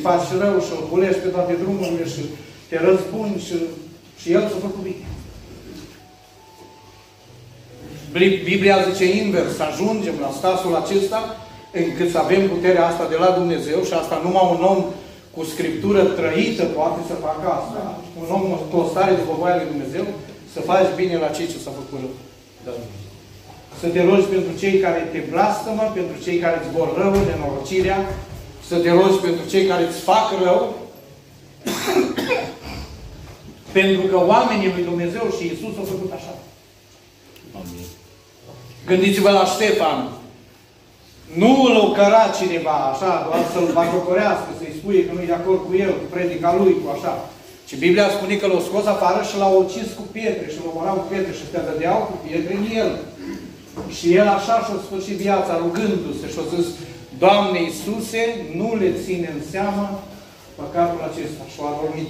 faci rău și îl bulești pe toate drumurile și te răzbuni și el s-a făcut bine. Biblia zice invers, să ajungem la statul acesta încât să avem puterea asta de la Dumnezeu și asta numai un om cu Scriptură trăită poate să facă asta. Un om cu o stare de voia lui Dumnezeu, să faci bine la cei ce s-a făcut rău. Da. Să te rogi pentru cei care te blastămă, pentru cei care îți vor rău, nenorocirea, să te rogi pentru cei care îți fac rău, pentru că oamenii lui Dumnezeu și Iisus au făcut așa. Amin. Gândiți-vă la Ștefan. Nu îl ocăra cineva așa, doar să-l bagiocorească, să-i spui că nu-i de acord cu el, cu predica lui, cu așa. Și Biblia spune că l-au scos afară și l-au ucis cu pietre și l-au omorat cu pietre și te dădeau cu pietre în el. Și el așa și-a sfârșit viața rugându-se și-a zis, Doamne Iisuse, nu le ține în seamă păcatul acesta. Și-a adormit.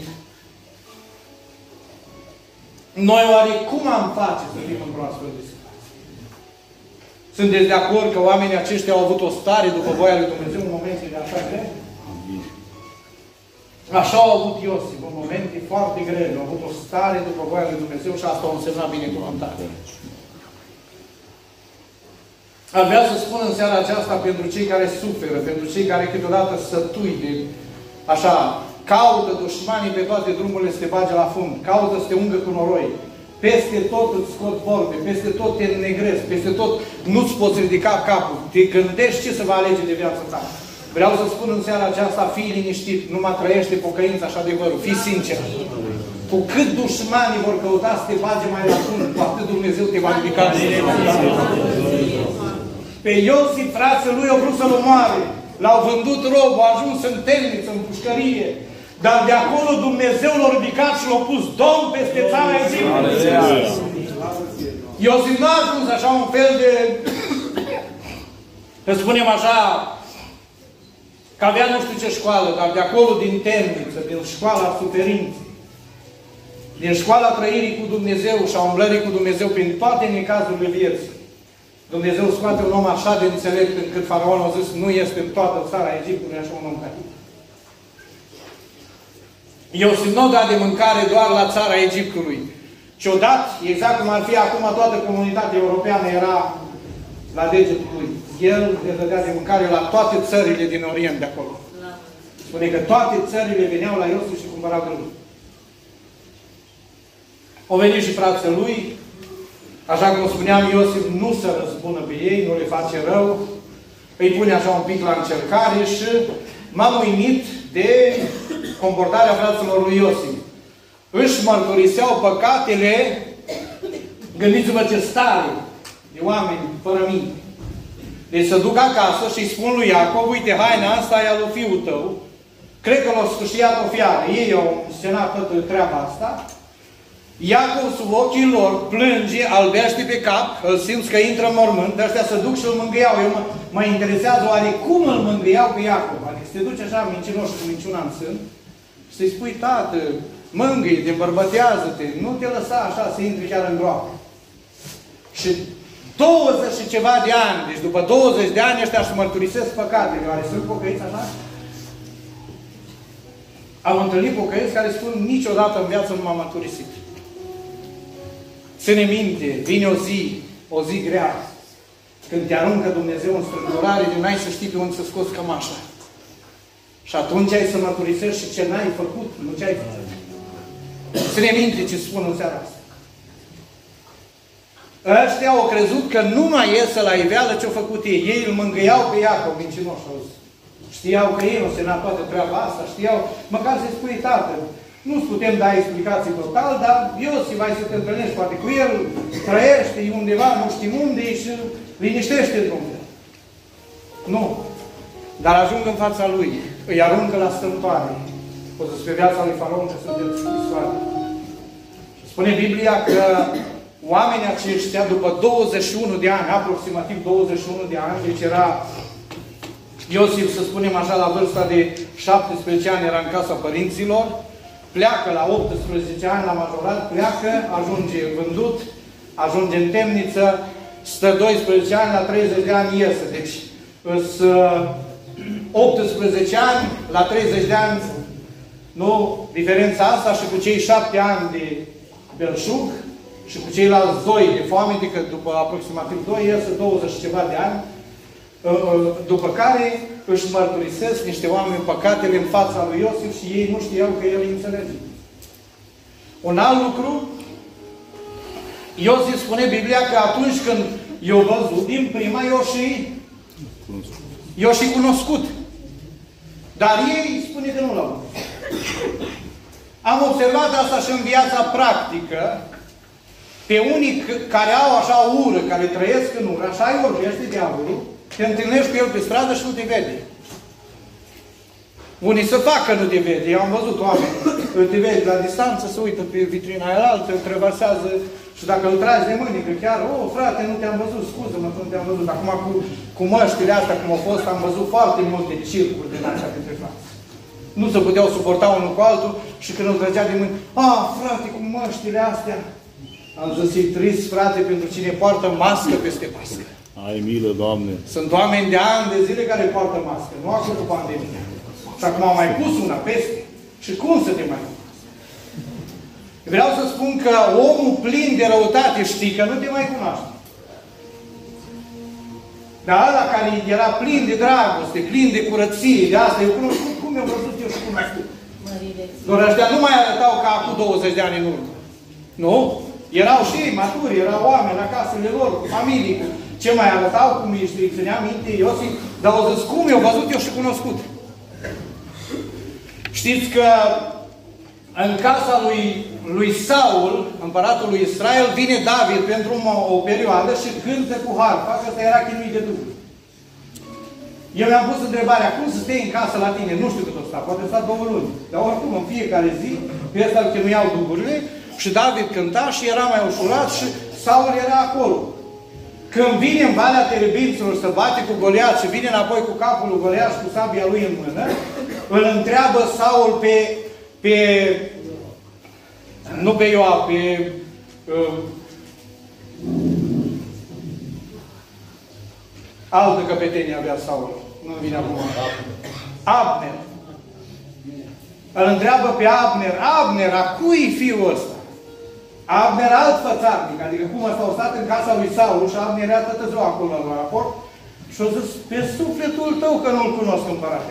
Noi oare cum am face să fim într-o astfel de situație? Sunteți de acord că oamenii aceștia au avut o stare după voia lui Dumnezeu în momente de așa grele? Așa au avut Iosif, în momente foarte grele. Au avut o stare după voia lui Dumnezeu și asta a însemnat binecuvântare. Ar vrea să spun în seara aceasta pentru cei care suferă, pentru cei care câteodată sătui de așa, caută dușmanii pe toate drumurile să te bage la fund, caută să te ungă cu noroi. Peste tot îți scot vorbe, peste tot te înnegrezi, peste tot nu-ți poți ridica capul. Te gândești ce să va alege de viața ta. Vreau să spun în seara aceasta, fii liniștit, numai trăiește pocăința și adevărul, fii sincer. Cu cât dușmanii vor căuta să te bage mai la fund, cu atât Dumnezeu te va ridica. Pe Iosif, frații lui, au vrut să-l omoare. L-au vândut rob, au ajuns în temniță, în pușcărie. Dar de acolo Dumnezeu l-a ridicat și l-a pus domn peste țara Egiptului. Iosif nu a ajuns așa un fel de, să spunem așa, că avea nu știu ce școală, dar de acolo din temniță, din școala suferinței, din școala trăirii cu Dumnezeu și a umblării cu Dumnezeu prin toate necazurile vieții. Dumnezeu scoate un om așa de înțelept încât Faraon a zis, nu este în toată țara Egiptului așa un om ca tine. Iosif nu da de mâncare doar la țara Egiptului, ci odată, exact cum ar fi acum toată comunitatea europeană era la degetul lui. El le dădea de mâncare la toate țările din Orient de acolo. Spune că toate țările veneau la Iosif și cumpărau de lui. Au venit și frații lui, așa cum spuneam, Iosif nu se răzbună pe ei, nu le face rău, îi pune așa un pic la încercare și m-am uimit de comportarea fraților lui Iosif. Își mărturiseau păcatele, gândiți-vă ce stare de oameni fără minte. Deci să duc acasă și îi spun lui Iacov, uite, haina asta e a lui fiul tău, cred că l-a sfârșiat o fiară. Ei au scenat toată treaba asta. Iacov sub ochii lor plânge, albește pe cap, îl simți că intră în mormânt, de ăștia se duc și îl mângâiau. Eu mă interesează oare cum îl mângâiau pe Iacov. Adică să te duci așa mincinoși cu minciuna în sân și să-i spui, tată, mângâie-te, îmbărbătează-te, nu te lăsa așa să intri chiar în groapă. Și 20 și ceva de ani, deci după 20 de ani ăștia își mărturisesc păcatele. Oare sunt pocăiți așa? Am întâlnit pocăiți care spun, niciodată în viață nu m-am mărturisit. Ține minte, vine o zi grea, când te aruncă Dumnezeu în strâmtorare, de n-ai să știi pe unde să scoți cămașa. Și atunci ai să mărturisești și ce n-ai făcut, nu ce ai făcut. Ține minte ce spun în seara asta. Ăștia au crezut că nu mai iese la iveală ce-au făcut ei. Ei îl mângâiau pe Iacov, mincinoși, auzi. Știau că ei nu se n-a toată treaba asta, știau, măcar să-i spui, tată, nu-ți putem da explicații total, dar Iosif, vai să te întâlnești poate cu el, trăiește undeva, nu știm unde, și liniștește drumul. Nu. Dar ajung în fața lui, îi aruncă la strâmtoare. O să spune viața lui Faraon că sunteți istoare. Spune Biblia că oamenii aceștia, după 21 de ani, aproximativ 21 de ani, deci era Iosif, să spunem așa, la vârsta de 17 ani era în casa părinților, pleacă la 18 ani, la majorat, pleacă, ajunge vândut, ajunge în temniță, stă 12 ani, la 30 de ani iese. Deci, 18 ani la 30 de ani, nu, diferența asta și cu cei 7 ani de belșug și cu ceilalți 2 de foame, adică după aproximativ 2, iese 20 și ceva de ani, după care își mărturisesc niște oameni păcatele în fața lui Iosif și ei nu știau că el îi înțelege. Un alt lucru, Iosif spune Biblia că atunci când i-a văzut, din prima i-a și cunoscut. Dar ei spune că nu l-au văzut. Am observat asta și în viața practică. Pe unii care au așa ură, care trăiesc în ură, așa îi vorbește diavolul, te întâlnești cu el pe stradă și nu te vede. Unii să facă nu te vede. Eu am văzut oameni, te vede la distanță, se uită pe vitrina aia altă, traversează și dacă îl tragi de mânică, chiar, frate, nu te-am văzut, scuză-mă că nu te-am văzut. Acum cu măștile astea, cum au fost, am văzut foarte multe circuri din așa dintre frați. Nu se puteau suporta unul cu altul și când îl trăgea de mâini, frate, cu măștile astea. Am zis, e trist, frate, pentru cine poartă mască peste mască. Ai milă, Doamne! Sunt oameni de ani de zile care poartă mască, nu acum cu pandemia. Și acum am mai pus una peste. Și cum să te mai pus? Vreau să spun că omul plin de răutate știi că nu te mai cunoaște. Dar ăla care era plin de dragoste, plin de curăție, de asta, eu cunosc, cum eu văzut eu și cunoscut. Doar ăștia nu mai arătau ca acum 20 de ani în urmă. Nu? Erau și ei maturi, erau oameni la casele lor, cu familii, cu ce mai arătau, cum îi ținea minte Iosif, dar au zis, cum eu văzut eu și cunoscut. Știți că în casa lui Saul, împăratul lui Israel, vine David pentru o perioadă și cântă cu harfa, că ăsta era chinuit de Duhul. Eu mi-am pus întrebarea, cum să stai în casă la tine? Nu știu cât o sta, poate sta 2 luni. Dar oricum, în fiecare zi, pe ăsta îl chinuiau duhurile și David cânta și era mai ușurat și Saul era acolo. Când vine în Valea Terebinților să bate cu Goliat și vine înapoi cu capul lui Goliat și cu sabia lui în mână, îl întreabă Saul nu pe Ioab, pe altă căpetenie avea Saul. Nu vine acum. Abner. Îl întreabă pe Abner, a cui fiul ăsta? Abner alt fățarnic, adică cum ăsta a stat în casa lui Saul și Abner era tătă ziua acolo la raport și a zis, pe sufletul tău că nu-l cunosc, împărate.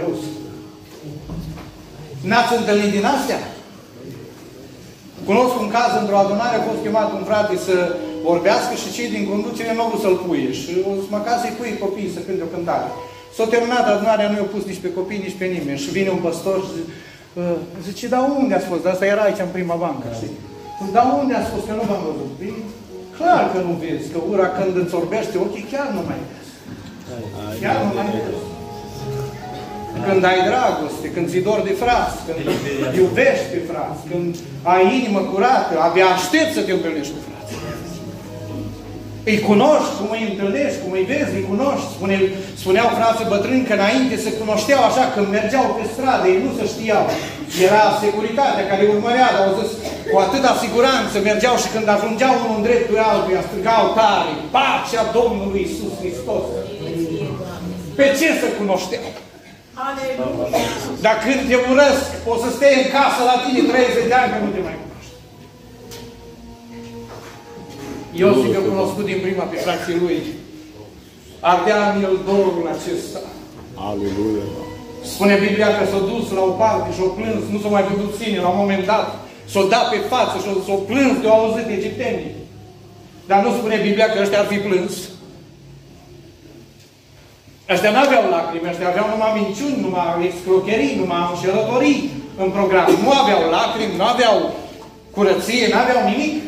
N-ați întâlnit din astea? Cunosc un caz, într-o adunare a fost chemat un frate să vorbească și cei din conducere nu au vrut să-l puie. Și o zis, măcar să-i pui copiii să cânte o cântare. S-a terminat adunarea, nu i-a pus nici pe copii, nici pe nimeni. Și vine un păstor și zice, dar unde ați fost? Dar asta era aici în prima bancă, știi? Dar unde ați fost? Că nu v-am văzut. Păi, clar că nu vezi, că ura când îți orbește ochii, chiar nu mai vezi. Chiar nu mai vezi. Când ai dragoste, când ți dor de frați, când iubești pe frați, când ai inimă curată, abia aștept să te întâlnești cu frați. Îi cunoști, cum îi întâlnești, cum îi vezi, îi cunoști. Spuneau frații bătrâni că înainte se cunoșteau așa, când mergeau pe stradă, ei nu se știau. Era securitatea care urmărea, dar au zis, cu atâta siguranță mergeau și când ajungeau unul în dreptul altuia, strigau tare, pacea Domnului Iisus Hristos. Pe ce se cunoșteau? Dar când te urăsc, o să stai în casă la tine 30 de ani, că nu te mai cunoști. Iosif a cunoscut din prima pe frații lui. Ardea în el dorul acesta. Aleluia! Spune Biblia că s-a dus la o parte și s-a plâns, nu s-a mai putut ține la un moment dat. S-a dat pe față și s-a plâns de-o auzit egiptenii. Dar nu spune Biblia că ăștia ar fi plâns. Ăștia nu aveau lacrimi, ăștia aveau numai minciuni, numai excrocherii, numai înșelătorii în program. Nu aveau lacrimi, nu aveau curăție, nu aveau nimic.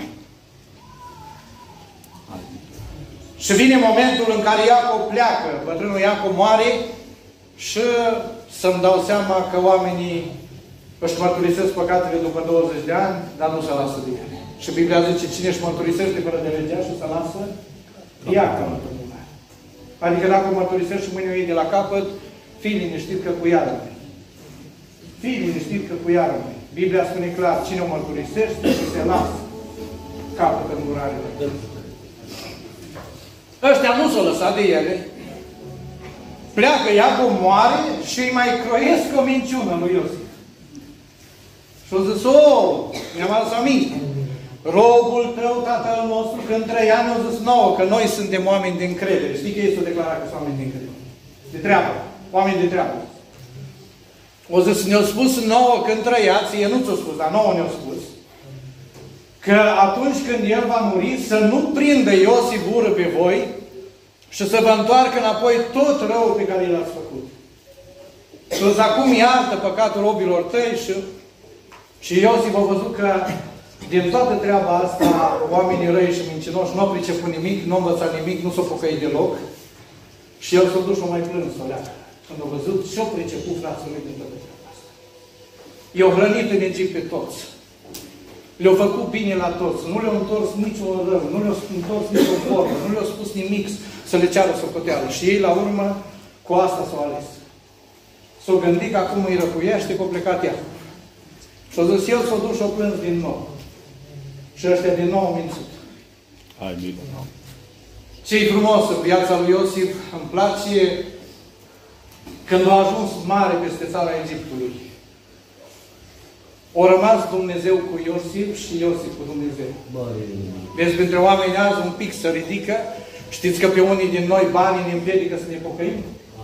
Și vine momentul în care Iacov pleacă, bătrânul Iacov moare și să-mi dau seama că oamenii își mărturisesc păcatele după 20 de ani, dar nu se lasă de ele. Și Biblia zice, cine își mărturisește fără de legea și se lasă, ia ca mărturisire. Adică dacă o mărturisești și mâine o iei de la capăt, fii liniștit că cu ea rămâi. Fii liniștit că cu ea rămâi. Biblia spune clar, cine o mărturisește și se lasă, capătă îndurarea. Ăștia nu s-au lăsat de ele. Pleacă Iacov, moare și îi mai croiesc o minciună lui Iosif. Și au zis, mi-am adus aminte. Robul tău, tatăl nostru, când trăia, ne-a zis nouă că noi suntem oameni de încredere. Știi că ei s-au declarat că sunt oameni de încredere. De treabă. Oameni de treabă. O zis, ne-au spus nouă când trăiați, ei nu ți-au spus, dar nouă ne-au spus, că atunci când el va muri, să nu prindă Iosif ură pe voi și să vă întoarcă înapoi tot răul pe care l-ați făcut. Și acum iartă păcatul robilor tăi și Iosif a văzut că din toată treaba asta, oamenii răi și mincinoși nu au priceput nimic, nu au învățat nimic, nu s-au pocăit deloc. Și el s-a dus și-o mai plâns o leacă. Când a văzut și-o priceput frații lui din toată treaba asta. I-au hrănit în Egipt pe toți. Le-au făcut bine la toți. Nu le-au întors niciun rău, nu le-au întors nicio vorbă, nu le-au spus nimic să le ceară socoteală. Și ei, la urmă, cu asta s-au ales. S-au gândit că acum îi răpuiește, că a plecat ea. Și-a zis, el s-a dus și-o plâns din nou. Și ăștia din nou au mințit. Hai, bine. Ce-i frumos în viața lui Iosif, îmi place când a ajuns mare peste țara Egiptului. O rămas Dumnezeu cu Iosif și Iosif cu Dumnezeu. Vezi, pentru oameni azi un pic se ridică. Știți că pe unii din noi banii ne împiedică să ne pocăim?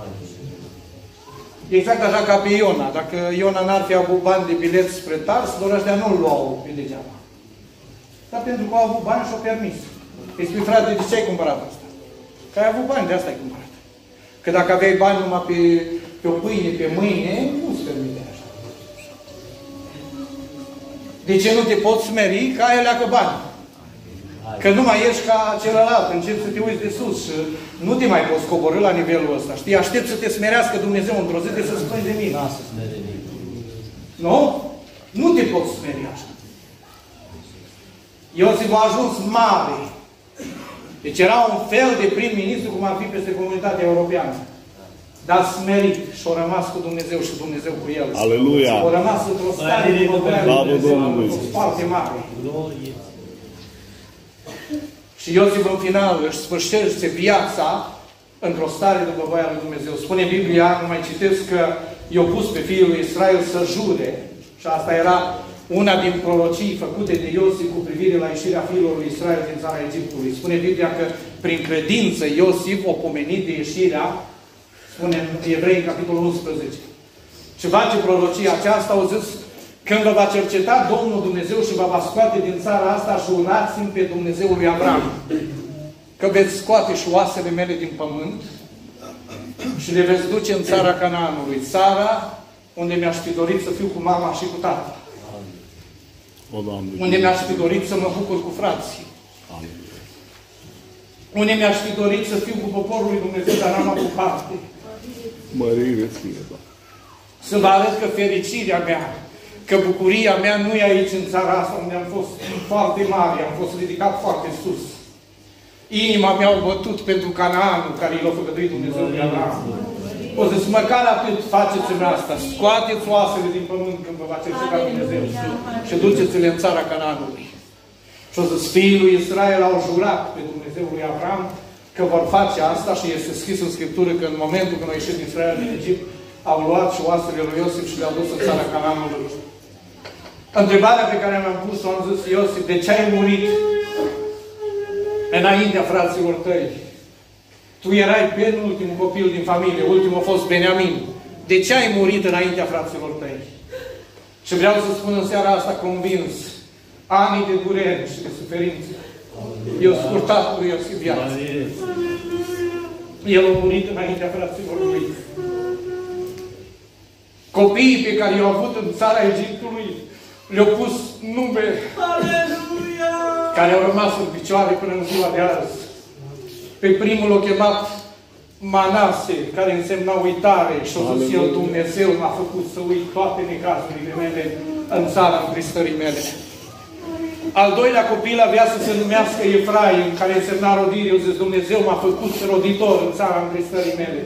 Exact așa ca pe Iona. Dacă Iona n-ar fi avut bani de bilet spre Tars, doar ăștia nu-l luau pe degeaba. Dar pentru că au avut bani și-au permis. Îi spui, frate, de ce ai cumpărat asta? Că ai avut bani, de asta ai cumpărat. Că dacă aveai bani numai pe o pâine, pe mâine, nu-ți permite așa. De ce nu te poți smeri? Că ai aleacă bani. Că nu mai ești ca celălalt, începi să te uiți de sus și nu te mai poți coborî la nivelul ăsta. Știi? Aștept să te smerească Dumnezeu într-o zi de să spui de mine. Nu? Nu te poți smeri așa. Iosif a ajuns mare. Deci era un fel de prim-ministru cum ar fi peste comunitatea europeană. Dar smerit și-a rămas cu Dumnezeu și Dumnezeu cu el. Aleluia! A rămas într-o stare de Dumnezeu foarte mare. Și Iosif în final își sfârșește viața într-o stare după voia lui Dumnezeu. Spune Biblia, nu mai citesc, că i-a pus pe fiul lui Israel să jure. Și asta era una din prorocii făcute de Iosif cu privire la ieșirea fiilor lui Israel din țara Egiptului. Spune Biblia că prin credință Iosif a pomenit de ieșirea, spune în Evrei, în capitolul 11. Și face prorocia aceasta, au zis, când vă va cerceta Domnul Dumnezeu și vă va scoate din țara asta și urați-mi pe Dumnezeul lui Abraham. Că veți scoate și oasele mele din pământ și le veți duce în țara Canaanului. Țara unde mi-aș fi dorit să fiu cu mama și cu tata. Unde mi-aș fi dorit să mă bucur cu frații. Unde mi-aș fi dorit să fiu cu poporul lui Dumnezeu, dar n-am avut parte. Mărire fie, da. Să vă arăt că fericirea mea, că bucuria mea nu e aici în țara asta, unde am fost foarte mare, am fost ridicat foarte sus. Inima mea a bătut pentru Canaanul care i l-a făgăduit Dumnezeu lui Abraham. O zis, măcar atât faceți-mi asta, scoateți oasele din pământ când vă va cerceta Dumnezeu și duceți-le în țara Canaanului. Și o zis, fiii lui Israel au jurat pe Dumnezeul lui Abraham că vor face asta și este scris în Scriptură că în momentul când au ieșit din Israel din Egipt, au luat și oasele lui Iosif și le-au dus în țara Canaanului. Întrebarea pe care mi-am pus-o, am zis, Iosif, de ce ai murit înaintea fraților tăi? Tu erai penultimul copil din familie, ultimul a fost Beniamin. De ce ai murit înaintea fraților tăi? Și vreau să spun în seara asta convins, anii de durere și de suferință, i-au scurtat lui Iosif viața. El a murit înaintea fraților lui. Copiii pe care i-au avut în țara Egiptului le-au pus nume care au rămas în picioare până în ziua de azi. Pe primul l-a chemat Manase, care însemna uitare și-a zis el, Dumnezeu m-a făcut să uit toate necazurile mele în țara întristării mele. Al doilea copil avea să se numească Efraim, care însemna rodire. Eu zis, Dumnezeu m-a făcut roditor în țara întristării mele.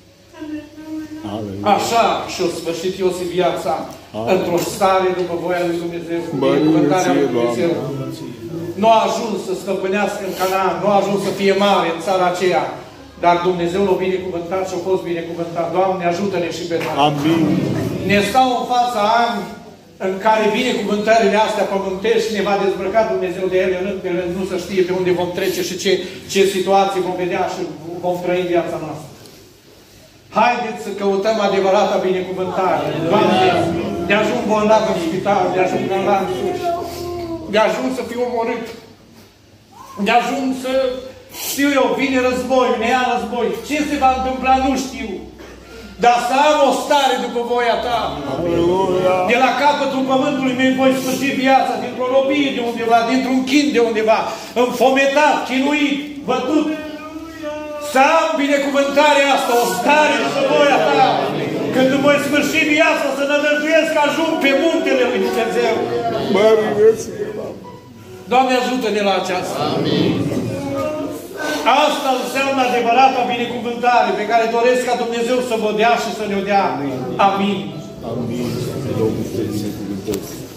Așa și-a sfârșit Iosif viața într-o stare după voia lui Dumnezeu, cu binecuvântarea lui Dumnezeu. Nu a ajuns să stăpânească în Canaan, nu a ajuns să fie mare în țara aceea, Dar Dumnezeu l-a binecuvântat și a fost binecuvântat. Doamne, ajută-ne și pe noi. Amin. Ne stau în fața ani în care binecuvântările astea pământești ne va dezbrăca Dumnezeu de ele rând pe rând, nu să știe pe unde vom trece și ce situații vom vedea și vom trăi în viața noastră. Haideți să căutăm adevărata binecuvântare. Doamne, de ajung bolnav în spital, de ajung în lanțuri, de ajung să fiu omorât, de ajung să, știu eu, vine război, ne ia război. Ce se va întâmpla, nu știu. Dar să am o stare după voia Ta. Aleluia. De la capătul pământului meu voi sfârși viața, dintr-o robie de undeva, dintr-un chin de undeva, înfometat, chinuit, bătut. Să am binecuvântarea asta, o stare după voia Ta. Când voi sfârși viața, să nădăjduiesc că ajung pe muntele lui Dumnezeu. Doamne, ajută-ne la aceasta. Amin. Asta înseamnă adevărata binecuvântare pe care doresc ca Dumnezeu să vă dea și să ne-o dea. Amin. Amin.